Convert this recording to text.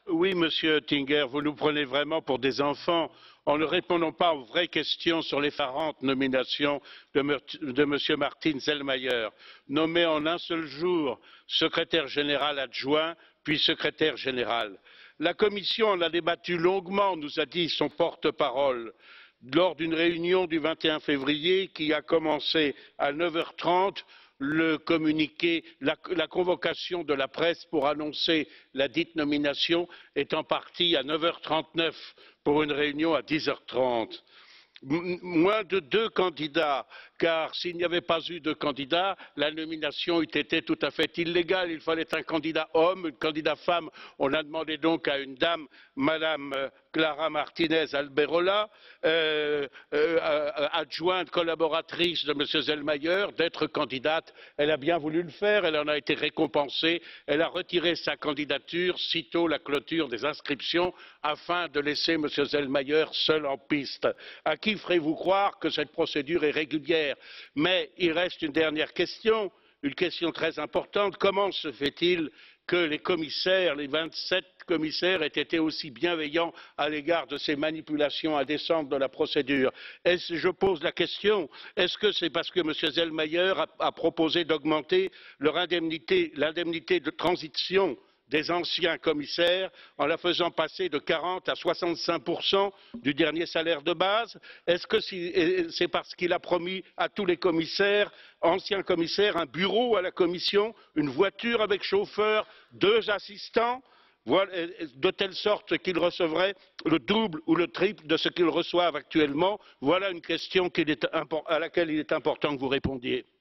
Oui, Monsieur Oettinger, vous nous prenez vraiment pour des enfants en ne répondant pas aux vraies questions sur l'effarante nomination de M. Martin Selmayr, nommé en un seul jour secrétaire général adjoint, puis secrétaire général. La Commission en a débattu longuement, nous a dit son porte-parole, lors d'une réunion du 21 février qui a commencé à 9h30. Le communiqué, la convocation de la presse pour annoncer la dite nomination étant partie à 9h39 pour une réunion à 10h30. Moins de 2 candidats, car s'il n'y avait pas eu de candidats, la nomination eût été tout à fait illégale. Il fallait un candidat homme, un candidat femme. On a demandé donc à une dame, Madame Clara Martinez Alberola, adjointe collaboratrice de M. Selmayr, d'être candidate. Elle a bien voulu le faire, elle en a été récompensée. Elle a retiré sa candidature sitôt la clôture des inscriptions afin de laisser M. Selmayr seul en piste. À qui ferez-vous croire que cette procédure est régulière? Mais il reste une dernière question, une question très importante. Comment se fait-il que les commissaires, les 27 commissaires, aient été aussi bienveillants à l'égard de ces manipulations indécentes de la procédure? Je pose la question, est-ce que c'est parce que M. Selmayr a proposé d'augmenter l'indemnité de transition des anciens commissaires en la faisant passer de 40 à 65% du dernier salaire de base? Est-ce que c'est parce qu'il a promis à tous les commissaires, anciens commissaires, un bureau à la Commission, une voiture avec chauffeur, 2 assistants, de telle sorte qu'ils recevraient le double ou le triple de ce qu'ils reçoivent actuellement? Voilà une question à laquelle il est important que vous répondiez.